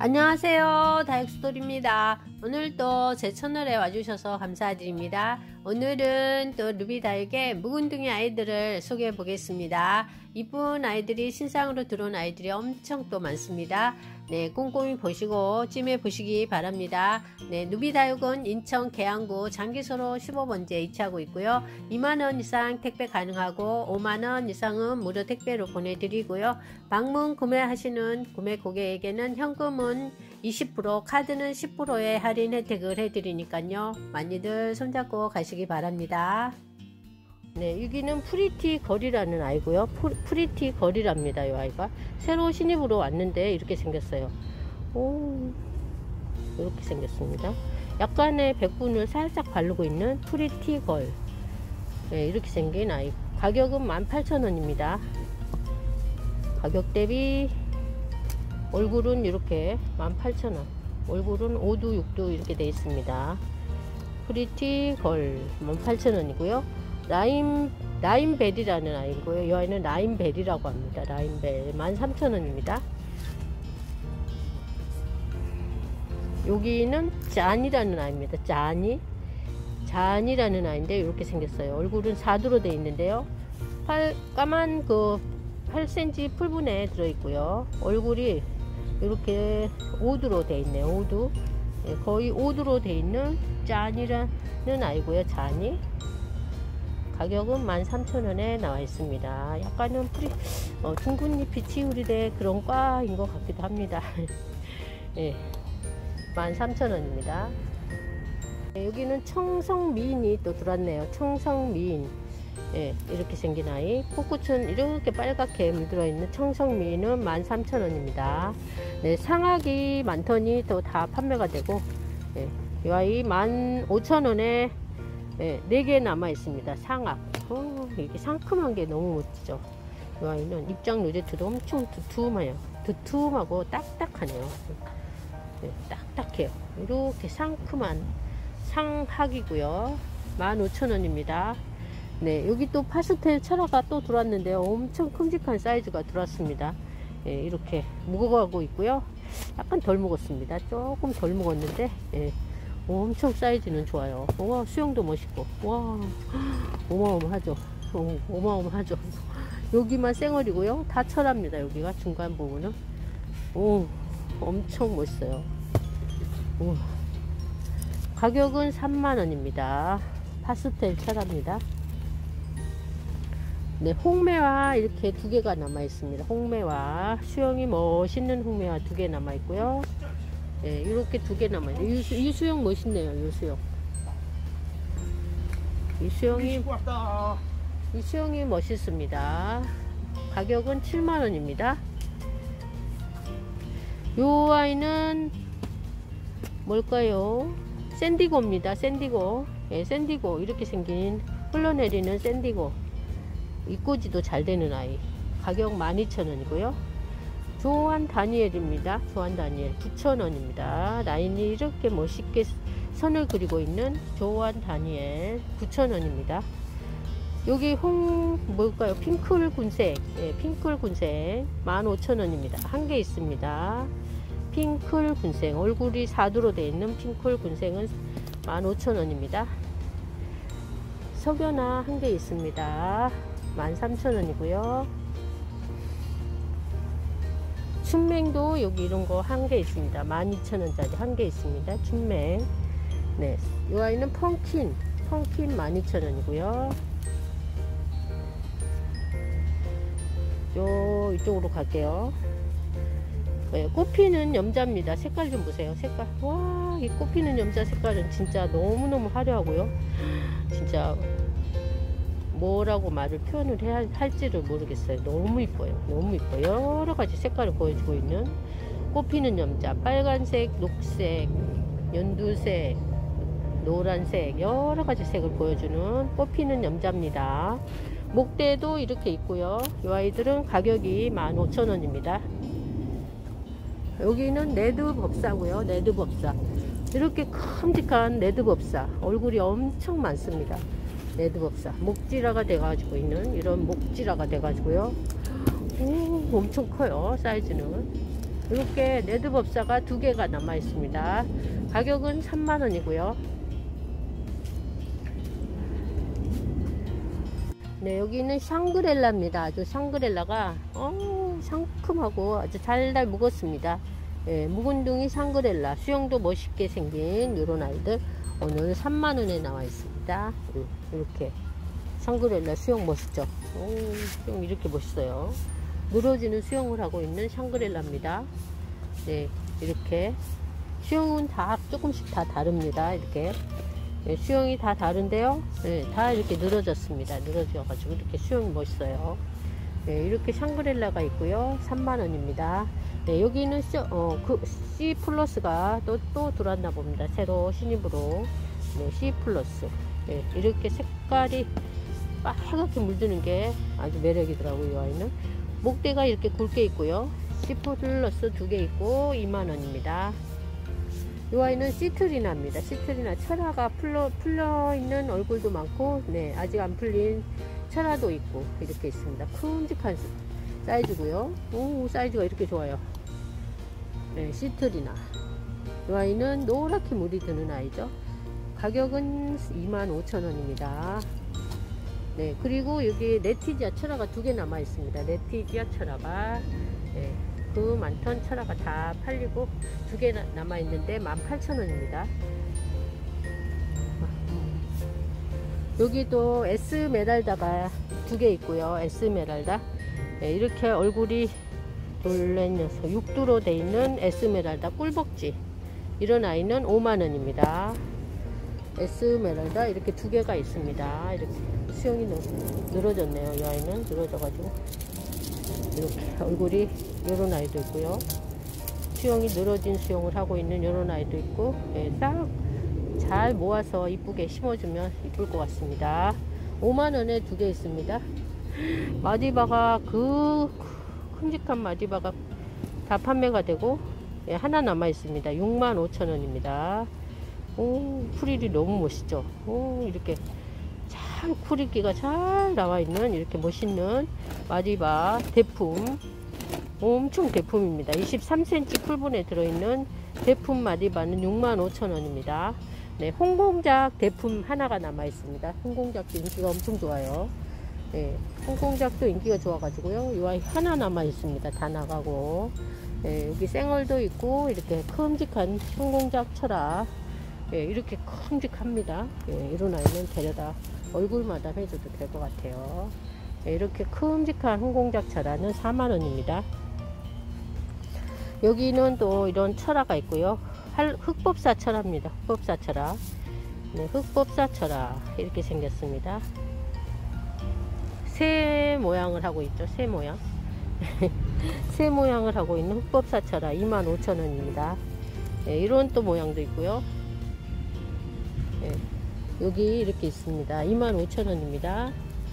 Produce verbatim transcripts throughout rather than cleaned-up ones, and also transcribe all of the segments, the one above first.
안녕하세요, 다육스토리입니다. 오늘도 제 채널에 와주셔서 감사드립니다. 오늘은 또 루비다육의 묵은둥이 아이들을 소개해 보겠습니다. 이쁜 아이들이 신상으로 들어온 아이들이 엄청 또 많습니다. 네, 꼼꼼히 보시고 찜해 보시기 바랍니다. 네, 루비다육은 인천 계양구 장기소로 십오 번지에 위치하고 있고요. 이만 원 이상 택배 가능하고 오만 원 이상은 무료 택배로 보내드리고요. 방문 구매하시는 구매 고객에게는 현금은 이십 퍼센트, 카드는 십 퍼센트의 할인 혜택을 해드리니까요. 많이들 손잡고 가시기 바랍니다. 네, 여기는 프리티 걸이라는 아이고요. 프, 프리티 걸이랍니다. 이 아이가 새로 신입으로 왔는데 이렇게 생겼어요. 오, 이렇게 생겼습니다. 약간의 백분을 살짝 바르고 있는 프리티 걸. 네, 이렇게 생긴 아이. 가격은 만 팔천 원입니다. 가격 대비 얼굴은 이렇게 만 팔천 원, 얼굴은 오 두 육 두 이렇게 되어 있습니다. 프리티 걸 만 팔천 원이고요. 라임, 라임벨이라는 아이고요. 이 아이는 라임벨이라고 합니다. 라임벨 만 삼천 원입니다. 여기는 짠이라는 아이입니다. 짠이 짠이라는 아이인데 이렇게 생겼어요. 얼굴은 사 두로 되어 있는데요. 팔, 까만 그 팔 센티미터 풀분에 들어있고요. 얼굴이 이렇게 오 두로 되어 있네요. 오 두. 네, 거의 오 두로 되어 있는 짠이라는 아이고요. 짠이 가격은 만 삼천 원에 나와 있습니다. 약간은 프리, 어, 둥근잎이 치우리대 그런 과인 것 같기도 합니다. 네, 만 삼천 원입니다. 네, 여기는 청성미인이 또 들어왔네요. 청성미인. 네, 이렇게 생긴 아이. 코끝은 이렇게 빨갛게 물들어 있는 청성미인은 만 삼천 원입니다. 네, 상악이 많더니 또 다 판매가 되고, 네, 이 아이 만 오천 원에 네, 네 개 남아 있습니다. 상악. 어, 이게 상큼한 게 너무 멋지죠. 이 아이는 입장 로제트도 엄청 두툼해요. 두툼하고 딱딱하네요. 네, 딱딱해요. 이렇게 상큼한 상학이고요. 만 오천 원입니다. 네, 여기 또 파스텔 철화가 또 들어왔는데요. 엄청 큼직한 사이즈가 들어왔습니다. 네, 이렇게 무거워하고 있고요. 약간 덜 무겁습니다. 조금 덜 무겁는데, 네, 엄청 사이즈는 좋아요. 와, 수영도 멋있고, 와, 어마어마하죠. 어, 어마어마하죠. 여기만 쌩얼이고요. 다 철합니다. 여기가 중간 부분은. 오, 엄청 멋있어요. 오. 가격은 삼만 원입니다. 파스텔 철합니다. 네, 홍매화 이렇게 두 개가 남아 있습니다. 홍매화, 수영이 멋있는 홍매화 두 개 남아 있고요. 네, 이렇게 두 개 남아 있어요. 이, 이 수영 멋있네요. 이 수영. 이 수영이, 이 수영이 멋있습니다. 가격은 칠만 원입니다. 요 아이는 뭘까요? 샌디고입니다. 샌디고. 네, 샌디고. 이렇게 생긴 흘러내리는 샌디고. 입꼬지도 잘 되는 아이. 가격 만 이천 원이고요. 조한 다니엘입니다. 조한 다니엘 구천 원입니다. 라인이 이렇게 멋있게 선을 그리고 있는 조한 다니엘 구천 원입니다. 여기 홍 뭘까요? 핑클 군색. 예, 핑클 군색 만 오천 원입니다. 한 개 있습니다. 핑클 군색 얼굴이 사 두로 되어 있는 핑클 군색은 만 오천 원입니다. 석연화 한 개 있습니다. 만 삼천 원이고요. 춘맹도 여기 이런 거 한 개 있습니다. 만 이천 원짜리 한 개 있습니다. 춘맹. 네, 이 아이는 펑킨. 펑킨 만 이천 원이고요. 요, 이쪽으로 갈게요. 네, 꽃피는 염자입니다. 색깔 좀 보세요. 색깔. 와, 이 꽃피는 염자 색깔은 진짜 너무너무 화려하고요. 진짜 뭐라고 말을 표현을 해야 할지를 모르겠어요. 너무 이뻐요. 너무 이뻐요. 여러 가지 색깔을 보여주고 있는 꽃피는 염자. 빨간색, 녹색, 연두색, 노란색 여러 가지 색을 보여주는 꽃피는 염자입니다. 목대도 이렇게 있고요. 이 아이들은 가격이 만 오천 원입니다. 여기는 레드 법사고요. 레드 법사. 이렇게 큼직한 레드 법사. 얼굴이 엄청 많습니다. 레드 법사. 목지라가 돼가지고 있는 이런 목지라가 돼가지고요. 오, 엄청 커요. 사이즈는. 이렇게 레드법사가 두 개가 남아 있습니다. 가격은 삼만 원이고요. 네, 여기는 샹그렐라입니다. 아주 샹그렐라가 어, 상큼하고 아주 달달 묵었습니다. 예, 묵은둥이 샹그렐라, 수영도 멋있게 생긴 이런 아이들 오늘 삼만 원에 나와 있습니다. 이렇게 샹그렐라 수영 멋있죠. 오, 수영 이렇게 멋있어요. 늘어지는 수영을 하고 있는 샹그렐라입니다. 네, 이렇게 수영은 다 조금씩 다 다릅니다. 이렇게 네, 수영이 다 다른데요. 네, 다 이렇게 늘어졌습니다. 늘어져 가지고 이렇게 수영이 멋있어요. 네, 이렇게 샹그렐라가 있고요. 삼만 원입니다. 네, 여기는 C, 어, 그 C 플러스가 또, 또 들어왔나 봅니다. 새로 신입으로. 네, C 플러스. 네, 이렇게 색깔이 빨갛게 물드는 게 아주 매력이더라고요. 이 아이는. 목대가 이렇게 굵게 있고요. C 플러스 두 개 있고 이만 원입니다. 이 아이는 시트리나입니다. 시트리나 철화가 풀려, 풀려 있는 얼굴도 많고, 네, 아직 안 풀린 철화도 있고, 이렇게 있습니다. 큼직한 사이즈고요. 오, 사이즈가 이렇게 좋아요. 네, 시트리나. 이 아이는 노랗게 물이 드는 아이죠. 가격은 이만 오천 원입니다. 네, 그리고 여기 레티지아 철화가 두 개 남아 있습니다. 레티지아 철화가, 네, 그 많던 철화가 다 팔리고 두 개 남아 있는데 만 팔천 원입니다. 여기도 에스메랄다가 두 개 있고요. 에스메랄다. 네, 이렇게 얼굴이 돌려서 육두로 돼 있는 에스메랄다 꿀벅지. 이런 아이는 오만 원입니다. 에스메랄다 이렇게 두 개가 있습니다. 이렇게 수영이 늘어졌네요. 이 아이는 늘어져가지고 이렇게 얼굴이 이런 아이도 있고요. 수영이 늘어진 수영을 하고 있는 이런 아이도 있고, 네, 딱 잘 모아서 이쁘게 심어주면 이쁠 것 같습니다. 오만 원에 두 개 있습니다. 마디바가 그 큼직한 마디바가 다 판매가 되고, 네, 하나 남아 있습니다. 육만 오천 원입니다. 오, 프릴이 너무 멋있죠. 오, 이렇게 잘 쿠리기가 잘 나와 있는 이렇게 멋있는 마디바 대품, 엄청 대품입니다. 이십삼 센티미터 풀분에 들어있는 대품 마디바는 육만 오천 원입니다. 네, 홍공작 대품 하나가 남아 있습니다. 홍공작도 인기가 엄청 좋아요. 네, 홍공작도 인기가 좋아 가지고요. 이 아이 하나 남아 있습니다. 다 나가고, 네, 여기 생얼도 있고 이렇게 큼직한 홍공작 철학, 네, 이렇게 큼직합니다. 네, 이런 아이는 데려다 얼굴마다 해줘도 될 것 같아요. 네, 이렇게 큼직한 홍공작 철화는 사만 원입니다. 여기는 또 이런 철화가 있고요. 흑법사 철화입니다. 흑법사 철화. 네, 흑법사 철화 이렇게 생겼습니다. 새 모양을 하고 있죠. 새 모양. 새 모양을 하고 있는 흑법사 철화 이만 오천 원입니다. 네, 이런 또 모양도 있고요. 네, 여기 이렇게 있습니다. 이만 오천 원입니다.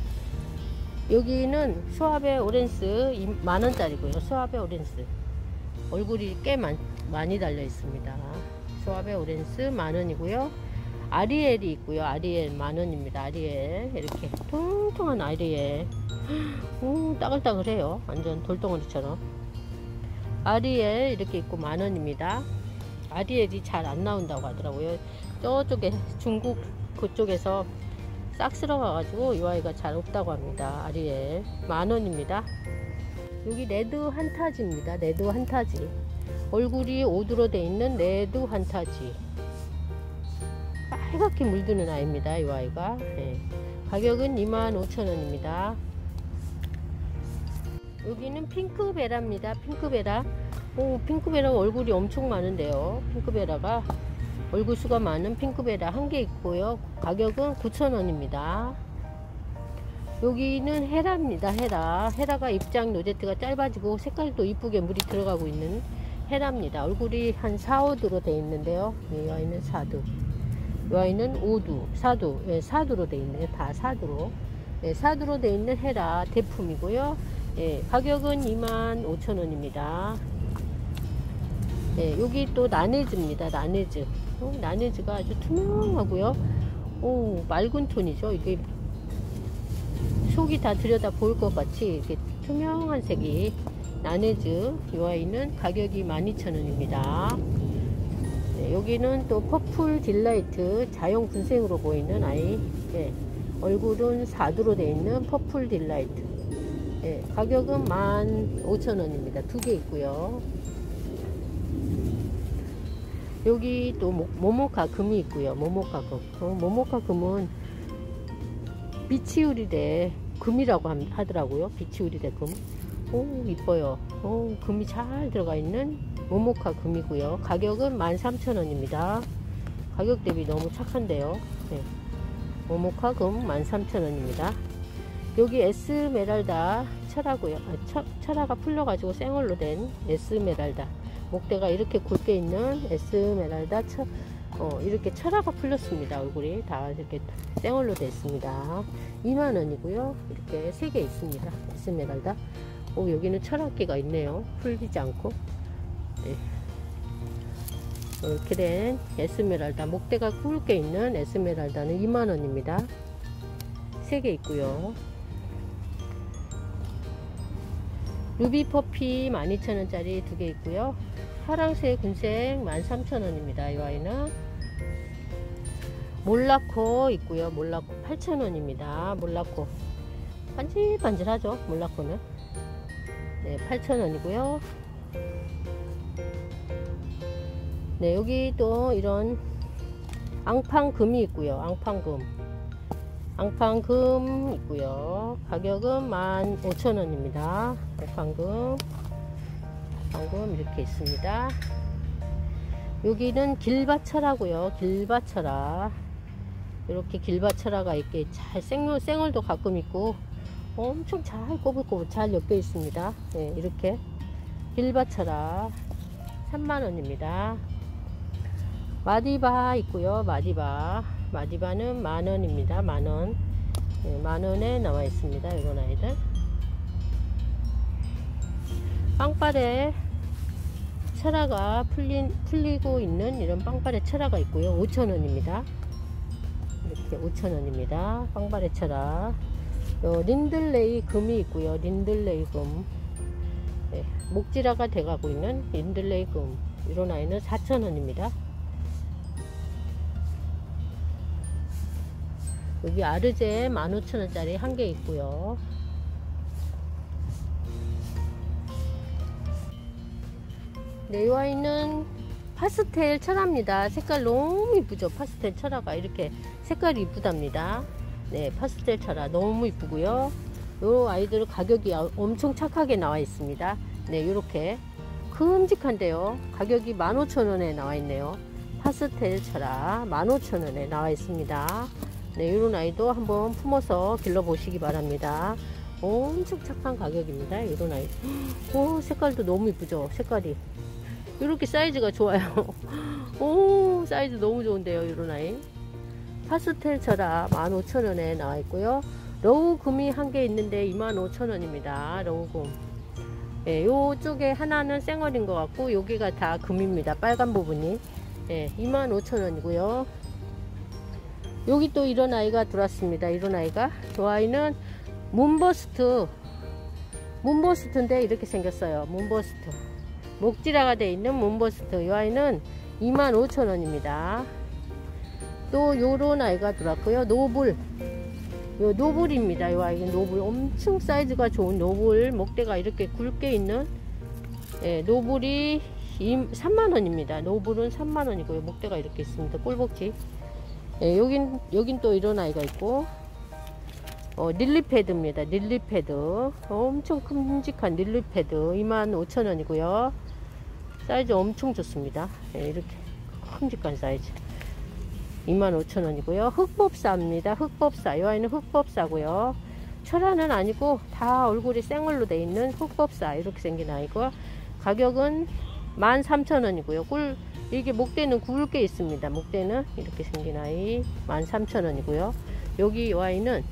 여기는 수아베 오렌스 만 원짜리고요. 수아베 오렌스 얼굴이 꽤 많, 많이 달려 있습니다. 수아베 오렌스 만 원이고요. 아리엘이 있고요. 아리엘 만 원입니다. 아리엘 이렇게 통통한 아리엘, 오, 따글따글해요. 완전 돌덩어리처럼. 아리엘 이렇게 있고 만 원입니다. 아리엘이 잘 안 나온다고 하더라고요. 저쪽에 중국 그쪽에서 싹 쓸어가 가지고 이 아이가 잘 없다고 합니다. 아리엘 만 원입니다. 여기 레드 한타지입니다. 레드 한타지 얼굴이 오두로 돼 있는 레드 한타지 빨갛게 물드는 아이입니다. 이 아이가. 네, 가격은 이만 오천 원입니다. 여기는 핑크베라입니다. 핑크베라. 오, 핑크베라 얼굴이 엄청 많은데요. 핑크베라가 얼굴 수가 많은 핑크베라 한 개 있고요. 가격은 구천 원입니다. 여기는 헤라입니다. 헤라. 헤라가 입장 로제트가 짧아지고 색깔도 이쁘게 물이 들어가고 있는 헤라입니다. 얼굴이 한 사, 오두로 되어 있는데요. 이 아이는 사 두. 이 아이는 오 두, 사 두. 예, 사 두로 되어 있네요. 다 사 두로. 예, 사 두로 되어 있는 헤라 대품이고요. 예, 가격은 이만 오천 원입니다. 예, 여기 또 나네즈입니다. 나네즈. 어, 나네즈가 아주 투명하고요. 오, 맑은 톤이죠. 이게 속이 다 들여다 보일 것 같이 이렇게 투명한 색이 나네즈. 이 아이는 가격이 만 이천 원입니다. 네, 여기는 또 퍼플 딜라이트, 자연 군생으로 보이는 아이. 네, 얼굴은 사두로 되어 있는 퍼플 딜라이트. 네, 가격은 만 오천 원입니다. 두 개 있고요. 여기 또 모모카 금이 있고요. 모모카 금. 어, 모모카 금은 비치우리대 금이라고 하더라고요. 비치우리대 금. 오, 이뻐요. 오, 금이 잘 들어가 있는 모모카 금이고요. 가격은 만 삼천 원입니다. 가격 대비 너무 착한데요. 네. 모모카 금 만 삼천 원입니다. 여기 에스메랄다 철하고요. 아, 철, 철화가 풀려가지고 생얼로 된 에스메랄다. 목대가 이렇게 굵게 있는 에스메랄다 철, 어, 이렇게 철화가 풀렸습니다. 얼굴이 다 이렇게 생얼로 됐습니다. 이만 원이고요. 이렇게 세 개 있습니다. 에스메랄다. 오, 여기는 철학기가 있네요. 풀리지 않고. 네. 이렇게 된 에스메랄다, 목대가 굵게 있는 에스메랄다는 이만 원입니다. 세 개 있고요. 루비 퍼피 만 이천 원짜리 두 개 있고요. 파랑새 군색 만 삼천 원입니다. 이 아이는 몰라코 있고요. 몰라코 팔천 원입니다. 몰라코 반질반질하죠. 몰라코는 네, 팔천 원이고요. 네, 여기 또 이런 앙팡금이 있고요. 앙팡금 앙팡금 있고요. 가격은 만 오천 원입니다. 앙팡금 앙팡금 이렇게 있습니다. 여기는 길바철하고요. 길바철아, 이렇게 길바철아가 이렇게 잘 생얼, 생얼도 가끔 있고 엄청 잘 꼬불꼬불 잘 엮여 있습니다. 네, 이렇게 길바철아 삼만 원입니다. 마디바 있고요. 마디바 마디바는 만 원입니다. 만 원. 네, 만 원에 나와 있습니다. 이런 아이들. 빵빠레 철화가 풀린, 풀리고 있는 이런 빵빠레 철화가 있고요. 오천 원입니다. 이렇게 오천 원입니다. 빵빠레 철화. 요 린들레이 금이 있고요. 린들레이 금. 네, 목질화가 돼가고 있는 린들레이 금. 이런 아이는 사천 원입니다. 여기 아르제 만 오천 원짜리 한 개 있고요. 네, 이 아이는 파스텔 철화입니다. 색깔 너무 이쁘죠. 파스텔 철화가 이렇게 색깔이 이쁘답니다. 네, 파스텔 철화 너무 이쁘고요. 이 아이들 가격이 엄청 착하게 나와 있습니다. 네, 이렇게 큼직한데요. 가격이 만 오천 원에 나와 있네요. 파스텔 철화 만 오천 원에 나와 있습니다. 네, 이런 아이도 한번 품어서 길러보시기 바랍니다. 엄청 착한 가격입니다. 이런 아이. 오, 색깔도 너무 이쁘죠. 색깔이 이렇게 사이즈가 좋아요. 오, 사이즈 너무 좋은데요. 이런 아이. 파스텔 철화 만 오천 원에 나와 있고요. 러우 금이 한 개 있는데 이만 오천 원입니다. 러우 금. 네, 요쪽에 하나는 생얼인 것 같고 여기가 다 금입니다. 빨간 부분이. 네, 이만 오천 원이고요. 여기 또 이런 아이가 들어왔습니다. 이런 아이가. 이 아이는 문버스트. 문버스트인데 이렇게 생겼어요. 문버스트. 목질화가 되어 있는 문버스트. 이 아이는 이만 오천 원입니다. 또 요런 아이가 들어왔고요. 노블. 요 노블입니다. 이 아이는 노블. 엄청 사이즈가 좋은 노블. 목대가 이렇게 굵게 있는 예, 노블이 삼만 원입니다. 노블은 삼만 원이고요. 목대가 이렇게 있습니다. 꿀복지. 예, 여긴, 여긴 또 이런 아이가 있고, 어, 릴리패드입니다. 릴리패드. 엄청 큼직한 릴리패드. 이만 오천 원이고요. 사이즈 엄청 좋습니다. 예, 이렇게 큼직한 사이즈. 이만 오천 원이고요. 흑법사입니다. 흑법사. 이 아이는 흑법사고요. 철화는 아니고 다 얼굴이 생얼로 되어 있는 흑법사. 이렇게 생긴 아이고, 가격은 만 삼천 원이고요. 꿀, 이게 목대는 굵게 있습니다. 목대는 이렇게 생긴 아이 만 삼천 원이고요. 여기 이 아이는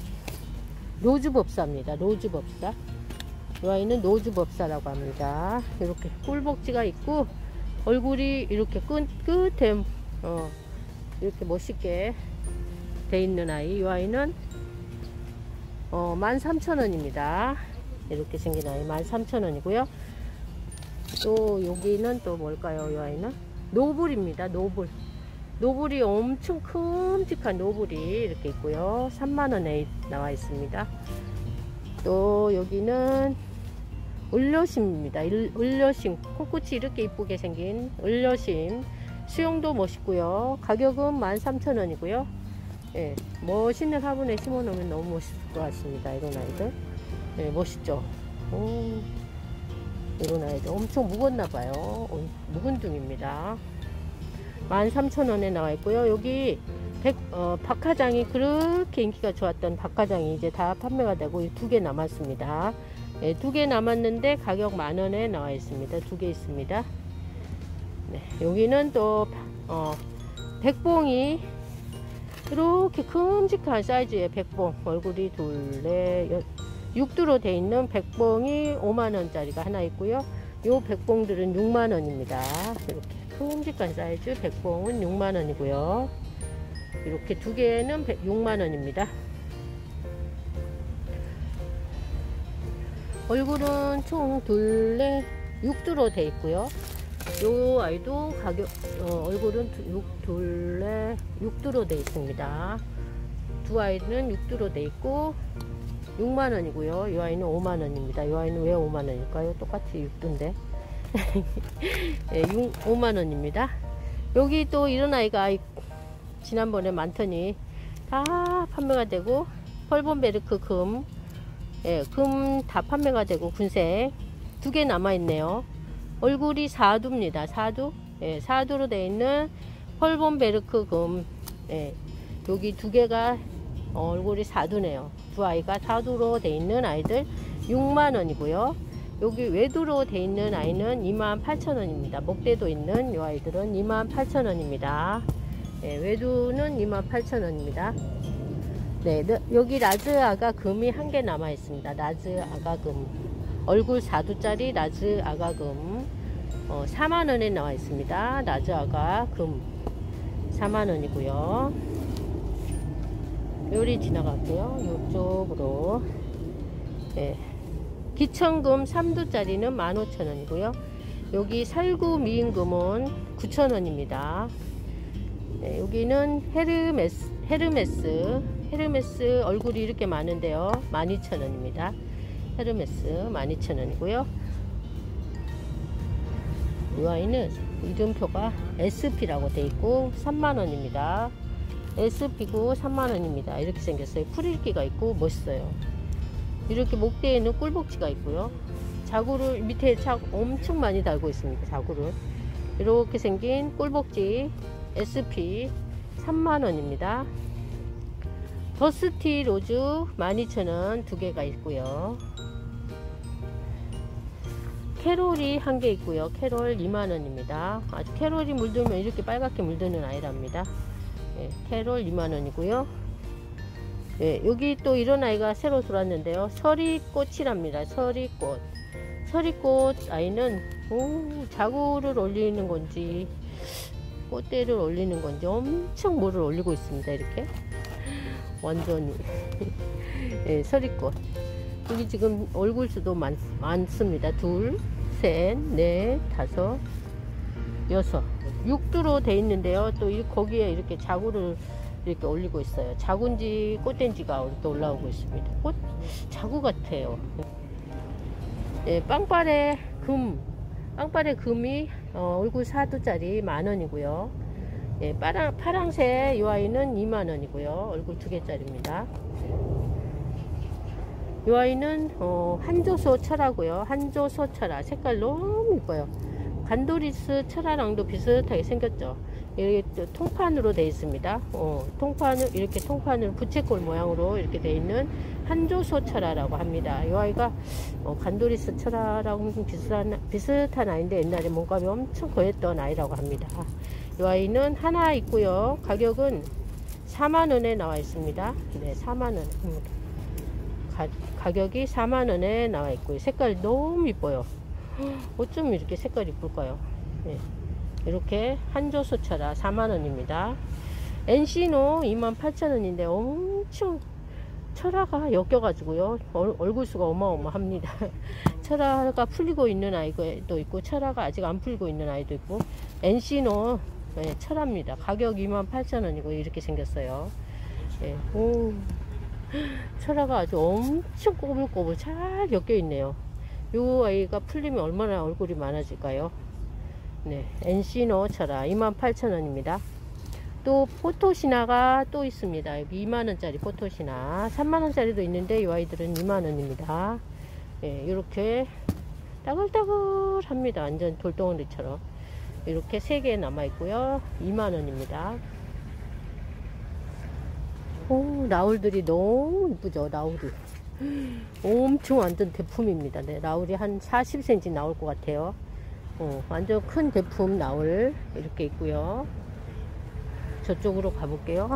로즈법사입니다. 로즈법사. 이 아이는 로즈법사라고 합니다. 이렇게 꿀복지가 있고 얼굴이 이렇게 끝, 끝에 어, 이렇게 멋있게 돼 있는 아이. 이 아이는 어, 만 삼천 원입니다. 이렇게 생긴 아이 만 삼천 원이고요. 또 여기는 또 뭘까요? 이 아이는 노블입니다. 노블. 노블이 엄청 큼직한 노블이 이렇게 있고요. 삼만 원에 나와 있습니다. 또 여기는 을려심입니다. 을려심. 코끝이 이렇게 이쁘게 생긴 을려심. 수영도 멋있고요. 가격은 만 삼천 원이고요. 예, 멋있는 화분에 심어 놓으면 너무 멋있을 것 같습니다. 이런 아이들. 예, 멋있죠? 오, 이런 아이들 엄청 무겁나봐요. 어, 묵은 둥입니다. 만 삼천 원에 나와 있고요. 여기 백, 어, 박하장이 그렇게 인기가 좋았던 박하장이 이제 다 판매가 되고 두 개 남았습니다. 네, 두 개 남았는데 가격 만 원에 나와 있습니다. 두 개 있습니다. 네, 여기는 또 어, 백봉이 이렇게 큼직한 사이즈의 백봉, 얼굴이 둘, 넷, 육두로 되어 있는 백봉이 오만 원짜리가 하나 있고요. 요 백봉들은 육만 원입니다. 이렇게 큼직한 사이즈 백봉은 육만 원이고요. 이렇게 두 개는 육만 원입니다. 얼굴은 총 둘, 넷, 육두로 되어 있고요. 요 아이도 가격, 어, 얼굴은 육, 둘, 넷, 육두로 되어 있습니다. 두 아이는 육두로 되어 있고 육만 원이고요. 이 아이는 오만 원입니다. 이 아이는 왜 오만 원일까요? 똑같이 육두인데. 네, 오만 원입니다. 여기 또 이런 아이가 지난번에 많더니 다 판매가 되고 펄본베르크 금, 예, 금 다 판매가 되고 군색 두 개 남아 있네요. 얼굴이 사두입니다. 사두, 예, 사두로 되어 있는 펄본베르크 금, 예, 여기 두 개가 얼굴이 사두네요. 두 아이가 사두로 되어 있는 아이들 육만 원이고요. 여기 외두로 되어 있는 아이는 이만 팔천 원입니다. 목대도 있는 이 아이들은 이만 팔천 원입니다. 네, 외두는 이만 팔천 원입니다. 네, 여기 라즈 아가 금이 한 개 남아 있습니다. 라즈 아가 금. 얼굴 사두짜리 라즈 아가 금. 어, 사만 원에 나와 있습니다. 라즈 아가 금. 사만 원이고요. 요리 지나갈게요. 이쪽으로. 네. 기천금 삼 두짜리는 만 오천 원이고요. 여기 살구 미인금은 구천 원입니다. 네, 여기는 헤르메스, 헤르메스, 헤르메스 얼굴이 이렇게 많은데요. 만 이천 원입니다. 헤르메스 만 이천 원이고요. 이 아이는 이름표가 에스피라고 되어 있고 삼만 원입니다. 에스피고 삼만 원입니다. 이렇게 생겼어요. 풀읽기가 있고 멋있어요. 이렇게 목대에는 꿀복지가 있고요. 자구를 밑에 자, 엄청 많이 달고 있습니다. 자구를 이렇게 생긴 꿀복지 에스피 삼만 원입니다. 더스티 로즈 만 이천 원 두 개가 있고요. 캐롤이 한 개 있고요. 캐롤 이만 원입니다. 아주 캐롤이 물들면 이렇게 빨갛게 물드는 아이랍니다. 네, 캐롤 이만 원이고요. 네, 여기 또 이런 아이가 새로 들어왔는데요. 서리꽃이랍니다. 서리꽃. 서리꽃 아이는 오, 자구를 올리는 건지 꽃대를 올리는 건지 엄청 뭐를 올리고 있습니다. 이렇게 완전히. 네, 서리꽃. 여기 지금 얼굴 수도 많, 많습니다. 둘, 셋, 넷, 다섯, 여섯, 육두로 돼 있는데요. 또 이, 거기에 이렇게 자구를 이렇게 올리고 있어요. 자구인지 꽃된지가 또 올라오고 있습니다. 꽃 자구 같아요. 네, 빵빠레 금, 빵빠레 금이 어, 얼굴 사 두짜리 만 원이고요. 네, 파랑, 파랑색 이 아이는 이만 원이고요. 얼굴 두 개짜리입니다. 이 아이는 어, 한조소 철하고요. 한조소 철화 색깔 너무 이뻐요. 간도리스 철화랑도 비슷하게 생겼죠. 이렇게 통판으로 되어 있습니다. 어, 통판을 이렇게 통판을 부채꼴 모양으로 이렇게 되어 있는 한조소 철화라고 합니다. 이 아이가 어, 간도리스 철화랑 비슷한 비슷한 아이인데 옛날에 몸값이 엄청 거했던 아이라고 합니다. 이 아이는 하나 있고요. 가격은 사만 원에 나와 있습니다. 네, 사만 원. 음. 가, 가격이 사만 원에 나와 있고요. 색깔 너무 이뻐요. 어쩜 이렇게 색깔 이쁠까요? 네. 이렇게 한조소철화 사만 원입니다. 엔시노 이만 팔천 원인데 엄청 철화가 엮여 가지고요 얼굴수가 어마어마합니다. 철화가 풀리고 있는 아이도 있고 철화가 아직 안 풀리고 있는 아이도 있고 엔시노 네, 철화입니다. 가격 이만 팔천 원이고 이렇게 생겼어요. 네. 오, 철화가 아주 엄청 꼬불꼬불 잘 엮여 있네요. 요 아이가 풀리면 얼마나 얼굴이 많아질까요? 네, 엔시노 철화 이만 팔천 원입니다. 또 포토시나가 또 있습니다. 여기 이만 원짜리 포토시나 삼만 원짜리도 있는데 이 아이들은 이만 원입니다. 예, 이렇게 따글따글 합니다. 완전 돌덩어리처럼 이렇게 세 개 남아 있고요. 이만 원입니다. 오, 나울들이 너무 이쁘죠. 나울이 엄청 완전 대품입니다. 네, 나울이 한 사십 센티미터 나올 것 같아요. 어, 완전 큰 대품 나울 이렇게 있고요. 저쪽으로 가볼게요.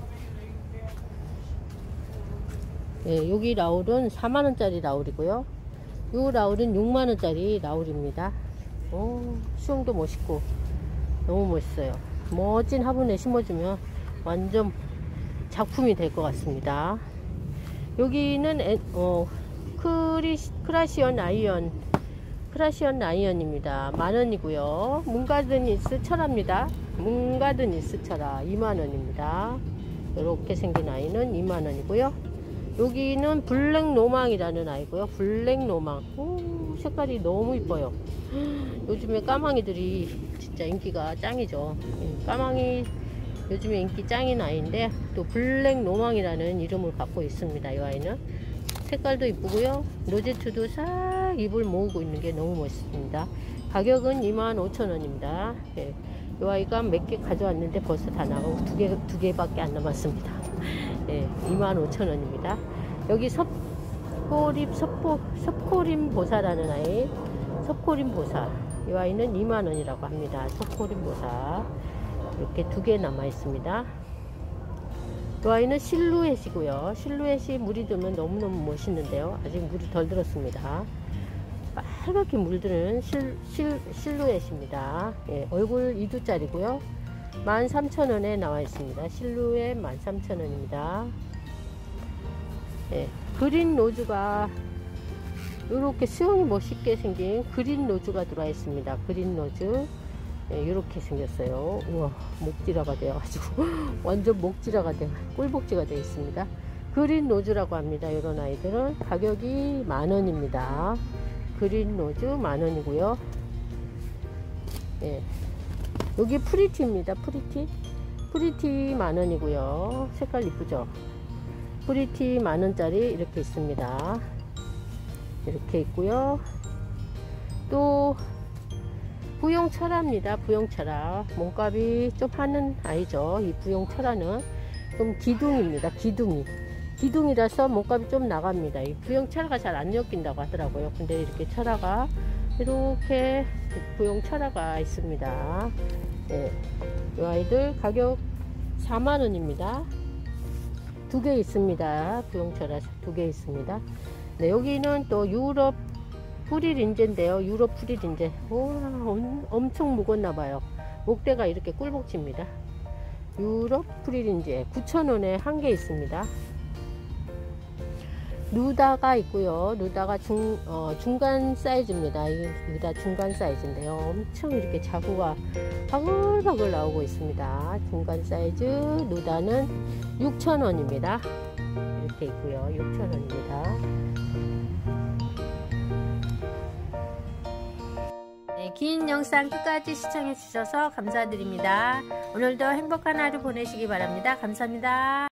네, 여기 나울은 사만 원짜리 나울이고요. 요 나울은 육만 원짜리 나울입니다. 오, 수영도 멋있고 너무 멋있어요. 멋진 화분에 심어주면 완전 작품이 될 것 같습니다. 여기는 에, 어, 크리, 크라시언 아이언 크라시언 아이언입니다. 만원이고요. 문가드니스 철화입니다. 문가드니스 철화 이만 원입니다. 이렇게 생긴 아이는 이만 원이고요. 여기는 블랙 로망이라는 아이고요. 블랙 로망. 오, 색깔이 너무 이뻐요. 요즘에 까망이들이 진짜 인기가 짱이죠. 까망이 요즘에 인기 짱인 아이인데 또 블랙 로망이라는 이름을 갖고 있습니다. 이 아이는 색깔도 이쁘고요. 로제트도 싹 잎을 모으고 있는 게 너무 멋있습니다. 가격은 이만 오천 원입니다. 예. 이 아이가 몇 개 가져왔는데 벌써 다 나가고 두 개, 두 개밖에 안 남았습니다. 예, 이만 오천 원입니다. 여기 섭코림, 섭코, 섭코림 보사라는 아이, 섭코림 보사. 이 아이는 이만 원이라고 합니다. 섭코림 보사. 이렇게 두 개 남아 있습니다. 이 아이는 실루엣이고요. 실루엣이 물이 들면 너무너무 멋있는데요. 아직 물이 덜 들었습니다. 빨갛게 물드는 실, 실, 실루엣입니다. 예, 얼굴 이 두짜리고요. 만 삼천 원에 나와 있습니다. 실루엣 만 삼천 원입니다. 예, 그린 로즈가 이렇게 수영이 멋있게 생긴 그린 로즈가 들어와 있습니다. 그린 로즈. 예, 이렇게 생겼어요. 우와, 목지라가 되어가지고 완전 목지라가 되어 꿀복지가 되어 있습니다. 그린 로즈라고 합니다. 이런 아이들은 가격이 만 원입니다. 그린 로즈 만 원이고요. 예, 여기 프리티입니다. 프리티 프리티 만 원이고요. 색깔 이쁘죠? 프리티 만 원짜리 이렇게 있습니다. 이렇게 있고요. 또 부용철화입니다. 부용철화 몸값이 좀 하는 아이죠. 이 부용철화는 좀 기둥입니다. 기둥이 기둥이라서 몸값이 좀 나갑니다. 이 부용철화가 잘 안 엮인다고 하더라고요. 근데 이렇게 철화가 이렇게 부용철화가 있습니다. 네, 이 아이들 가격 사만 원입니다. 두 개 있습니다. 부용철화 두 개 있습니다. 네, 여기는 또 유럽 프리린제인데요. 유럽 프리린제. 오, 엄청 무겁나봐요. 목대가 이렇게 꿀복치입니다. 유럽 프리린제 구천 원에 한 개 있습니다. 누다가 있고요. 누다가 중, 어, 중간 사이즈입니다. 이 누다 중간 사이즈인데요. 엄청 이렇게 자구가 바글바글 나오고 있습니다. 중간 사이즈 누다는 육천 원입니다. 이렇게 있고요. 육천 원입니다. 네, 긴 영상 끝까지 시청해 주셔서 감사드립니다. 오늘도 행복한 하루 보내시기 바랍니다. 감사합니다.